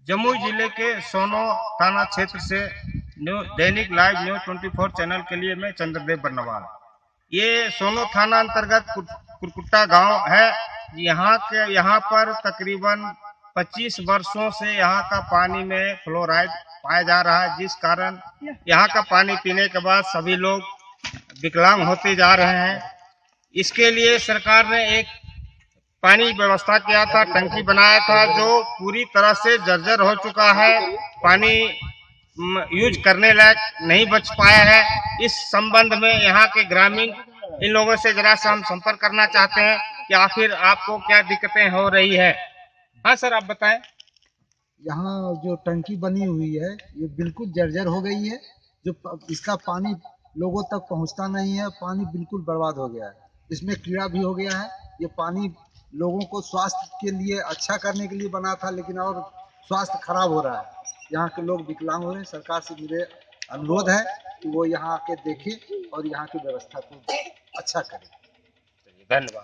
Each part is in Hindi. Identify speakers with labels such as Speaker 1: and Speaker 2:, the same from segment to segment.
Speaker 1: जमुई जिले के सोनो थाना क्षेत्र से दैनिक लाइव न्यूज 24 चैनल के लिए मैं चंद्रदेव बर्नवाल। ये सोनो थाना अंतर्गत कुरकुट्टा गांव है। यहाँ पर तकरीबन 25 वर्षों से यहाँ का पानी में फ्लोराइड पाया जा रहा है, जिस कारण यहाँ का पानी पीने के बाद सभी लोग विकलांग होते जा रहे हैं। इसके लिए सरकार ने एक पानी व्यवस्था किया था, टंकी बनाया था जो पूरी तरह से जर्जर हो चुका है, पानी यूज करने लायक नहीं बच पाया है। इस संबंध में यहाँ के ग्रामीण इन लोगों से जरा सा हम संपर्क करना चाहते हैं कि आखिर आपको क्या दिक्कतें हो रही है। हाँ सर, आप बताएं।
Speaker 2: यहाँ जो टंकी बनी हुई है ये बिल्कुल जर्जर हो गई है। जो इसका पानी लोगों तक पहुँचता नहीं है, पानी बिल्कुल बर्बाद हो गया है। इसमें कीड़ा भी हो गया है। ये पानी लोगों को स्वास्थ्य के लिए अच्छा करने के लिए बना था, लेकिन और स्वास्थ्य खराब हो रहा है। यहाँ के लोग विकलांग हो रहे हैं। सरकार से मेरे अनुरोध है कि वो यहाँ आके देखे और यहाँ की व्यवस्था को अच्छा करे।
Speaker 1: धन्यवाद।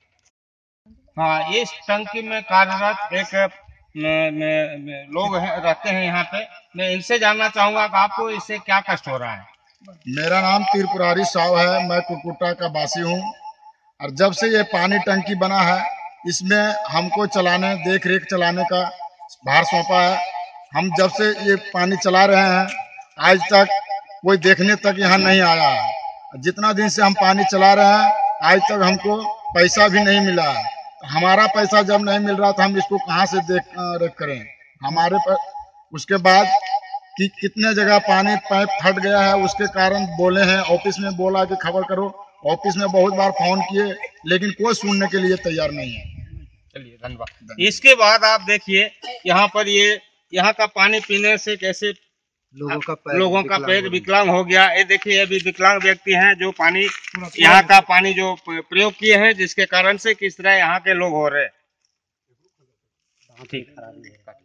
Speaker 1: हाँ, इस टंकी में कार्यरत एक लोग रहते हैं यहाँ पे। मैं इनसे जानना चाहूंगा कि आपको इससे क्या कष्ट हो रहा है।
Speaker 3: मेरा नाम त्रिपुरारी साहब है, मैं कुरकुट्टा का वासी हूँ। और जब से ये पानी टंकी बना है, इसमें हमको देख रेख चलाने का भार सौंपा है। हम जब से ये पानी चला रहे हैं, आज तक कोई देखने तक यहाँ नहीं आया है। जितना दिन से हम पानी चला रहे हैं, आज तक हमको पैसा भी नहीं मिला है। हमारा पैसा जब नहीं मिल रहा था, हम इसको कहाँ से देख रेख करें। हमारे पर उसके बाद कि कितने जगह पानी पाइप फट गया है, उसके कारण बोले हैं, ऑफिस में बोला कि खबर करो। ऑफिस में बहुत बार फोन किए, लेकिन कोई सुनने के लिए तैयार नहीं है।
Speaker 1: चलिए, धन्यवाद। इसके बाद आप देखिए यहाँ पर यहाँ का पानी पीने से कैसे लोगों का पैर विकलांग हो गया। ये देखिए, अभी विकलांग व्यक्ति हैं जो पानी यहाँ का पानी जो प्रयोग किए हैं, जिसके कारण से किस तरह यहाँ के लोग हो रहे हैं। ठीक।